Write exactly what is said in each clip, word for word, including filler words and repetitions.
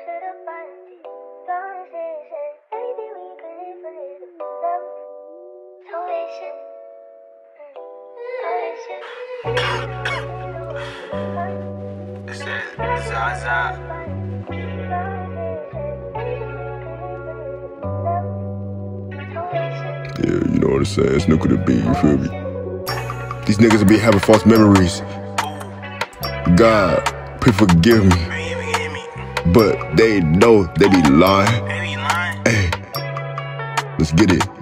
It's that Zaza. Yeah, you know what I'm saying? It's Nuka the beat, you feel me? These niggas will be having false memories. God, please forgive me. But they know they be lying. Hey, let's get it.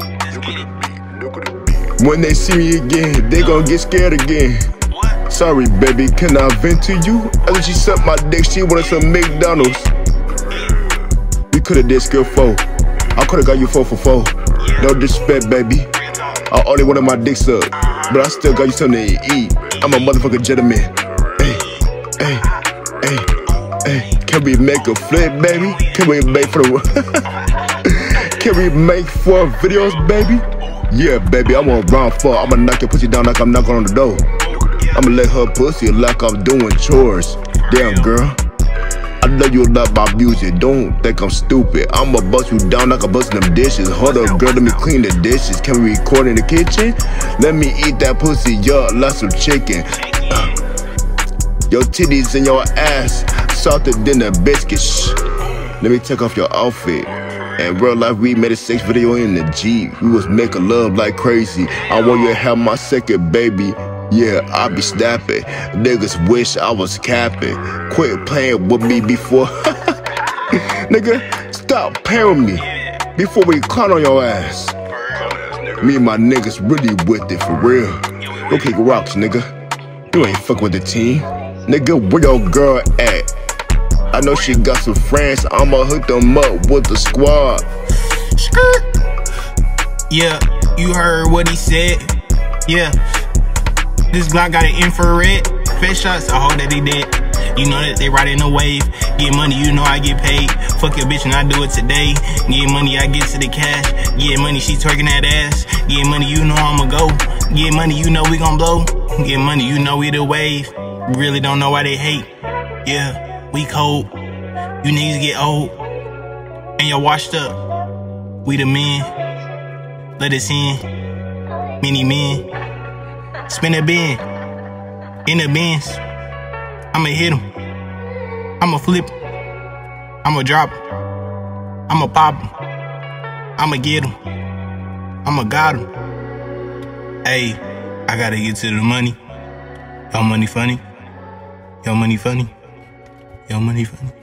When they see me again, they gon' get scared again. Sorry, baby, can I vent to you? After she sucked my dick, she wanted some McDonald's. We coulda did skill four. I coulda got you four for four. No disrespect, baby. I only wanted my dick sucked, but I still got you something to eat. I'm a motherfucking gentleman. Hey, hey, hey, hey. Can we make a flip, baby? Can we make for the Can we make four videos, baby? Yeah, baby, I'm on round four. I'ma knock your pussy down like I'm knocking on the door. I'ma let her pussy like I'm doing chores. Damn, girl, I know you love my music. Don't think I'm stupid. I'ma bust you down like I'm busting them dishes. Hold up, girl, let me clean the dishes. Can we record in the kitchen? Let me eat that pussy, yup, like some chicken. Uh, your titties and your ass salted than a biscuit. Shh. Let me take off your outfit. In real life, we made a sex video in the Jeep. We was making love like crazy. I want you to have my second baby. Yeah, I be snapping. Niggas wish I was capping. Quit playing with me before. Nigga, stop playing with me before we clown on your ass. Me and my niggas really with it for real. Go kick rocks, nigga. You ain't fucking with the team. Nigga, where your girl at? I know she got some friends. I'ma hook them up with the squad. Yeah, you heard what he said. Yeah. This Glock got an infrared. Face shots, I hope that he did. You know that they riding the wave. Get money, you know I get paid. Fuck your bitch and I do it today. Get money, I get to the cash. Get money, she twerking that ass. Get money, you know I'ma go. Get money, you know we gon' blow. Get money, you know we the wave. Really don't know why they hate. Yeah, we cold. You niggas get old. And you're washed up. We the men. Let us in. Many men. Spin a bin, in the bins. I'ma hit him, I'ma flip him, I'ma drop him, I'ma pop him, I'ma get him, I'ma got him. Hey, I gotta get to the money. Your money funny, your money funny, your money funny.